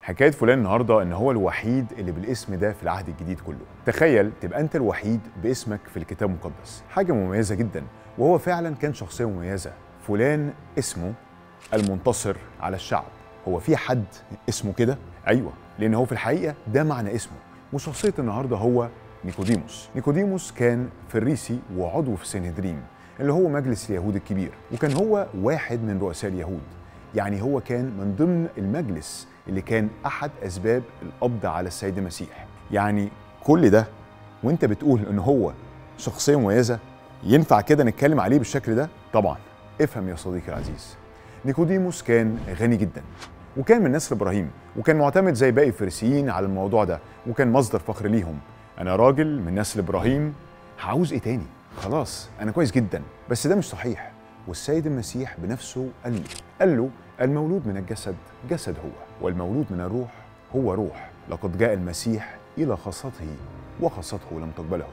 حكاية فلان النهارده إن هو الوحيد اللي بالاسم ده في العهد الجديد كله. تخيل تبقى أنت الوحيد باسمك في الكتاب المقدس، حاجة مميزة جدا. وهو فعلا كان شخصية مميزة. فلان اسمه المنتصر على الشعب. هو في حد اسمه كده؟ أيوه، لأن هو في الحقيقة ده معنى اسمه. وشخصية النهارده هو نيقوديموس. نيقوديموس كان فريسي وعضو في السنهدرين اللي هو مجلس اليهود الكبير، وكان هو واحد من رؤساء اليهود. يعني هو كان من ضمن المجلس اللي كان أحد أسباب القبض على السيد المسيح. يعني كل ده وانت بتقول ان هو شخصية مميزة، ينفع كده نتكلم عليه بالشكل ده؟ طبعا. افهم يا صديقي العزيز، نيقوديموس كان غني جدا، وكان من نسل ابراهيم، وكان معتمد زي باقي الفريسيين على الموضوع ده، وكان مصدر فخر ليهم. انا راجل من نسل ابراهيم، هعوز ايه تاني؟ خلاص انا كويس جدا. بس ده مش صحيح. والسيد المسيح بنفسه قال له المولود من الجسد جسد هو، والمولود من الروح هو روح. لقد جاء المسيح إلى خاصته وخاصته لم تقبله.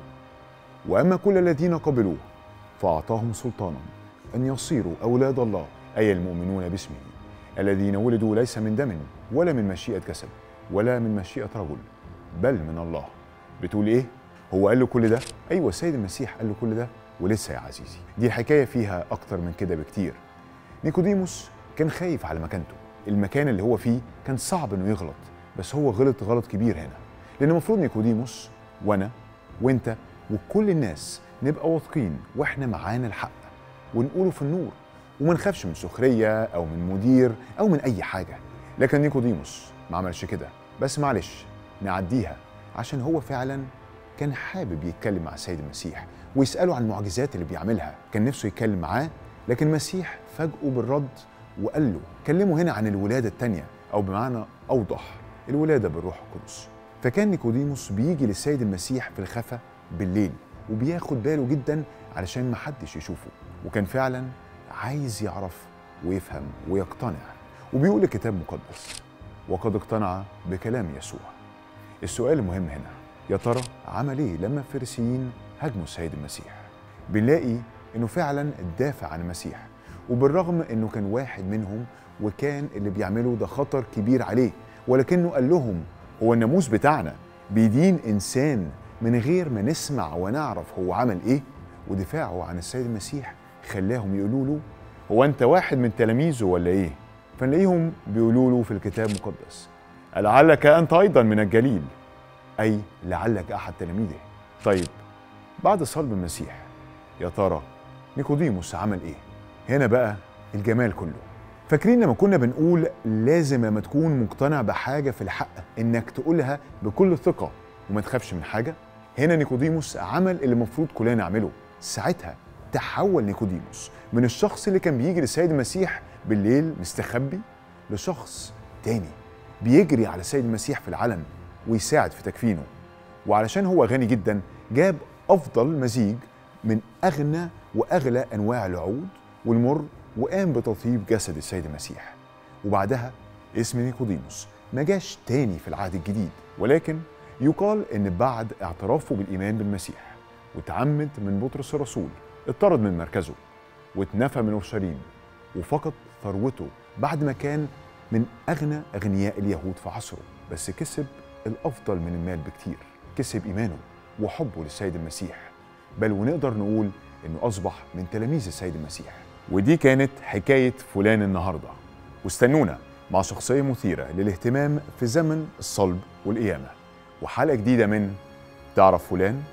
وأما كل الذين قبلوه فأعطاهم سلطانا أن يصيروا أولاد الله، أي المؤمنون باسمه، الذين ولدوا ليس من دم ولا من مشيئة جسد ولا من مشيئة رجل بل من الله. بتقول إيه؟ هو قال له كل ده؟ أيوة، السيد المسيح قال له كل ده. ولسه يا عزيزي، دي الحكاية فيها أكتر من كده بكتير. نيقوديموس كان خايف على مكانته. المكان اللي هو فيه كان صعب انه يغلط، بس هو غلط غلط كبير هنا. لان المفروض نيقوديموس وانا وانت وكل الناس نبقى واثقين واحنا معانا الحق ونقوله في النور، وما نخافش من سخريه او من مدير او من اي حاجه. لكن نيقوديموس ما عملش كده. بس معلش نعديها، عشان هو فعلا كان حابب يتكلم مع السيد المسيح ويسأله عن المعجزات اللي بيعملها. كان نفسه يتكلم معاه، لكن المسيح فاجئه بالرد وقال له كلمه هنا عن الولادة التانية، أو بمعنى أوضح الولادة بالروح القدس. فكان نيقوديموس بيجي للسيد المسيح في الخفا بالليل، وبياخد باله جدا علشان محدش يشوفه، وكان فعلا عايز يعرف ويفهم ويقتنع. وبيقول الكتاب المقدس وقد اقتنع بكلام يسوع. السؤال المهم هنا، يا ترى عمل ايه لما الفريسيين هاجموا السيد المسيح؟ بنلاقي انه فعلا دافع عن المسيح، وبالرغم انه كان واحد منهم وكان اللي بيعمله ده خطر كبير عليه، ولكنه قال لهم هو الناموس بتاعنا بيدين انسان من غير ما نسمع ونعرف هو عمل ايه؟ ودفاعه عن السيد المسيح خلاهم يقولوا له هو انت واحد من تلاميذه ولا ايه؟ فنلاقيهم بيقولوا له في الكتاب المقدس لعلك انت ايضا من الجليل، أي لعلك أحد تلاميذه. طيب بعد صلب المسيح يا ترى نيقوديموس عمل إيه؟ هنا بقى الجمال كله. فاكرين لما كنا بنقول لازم لما تكون مقتنع بحاجة في الحق إنك تقولها بكل ثقة وما تخافش من حاجة؟ هنا نيقوديموس عمل اللي المفروض كلنا نعمله. ساعتها تحول نيقوديموس من الشخص اللي كان بيجي للسيد المسيح بالليل مستخبي لشخص تاني بيجري على السيد المسيح في العلن ويساعد في تكفينه. وعلشان هو غني جدا جاب أفضل مزيج من أغنى وأغلى أنواع العود والمر، وقام بتطيب جسد السيد المسيح. وبعدها اسم نيقوديموس ما جاش تاني في العهد الجديد، ولكن يقال إن بعد اعترافه بالإيمان بالمسيح وتعمد من بطرس الرسول اتطرد من مركزه واتنفى من أورشليم وفقد ثروته بعد ما كان من أغنى أغنياء اليهود في عصره. بس كسب الأفضل من المال بكتير، كسب إيمانه وحبه للسيد المسيح، بل ونقدر نقول إنه أصبح من تلاميذ السيد المسيح. ودي كانت حكاية فلان النهاردة، واستنونا مع شخصية مثيرة للاهتمام في زمن الصلب والقيامة، وحلقة جديدة من تعرف فلان.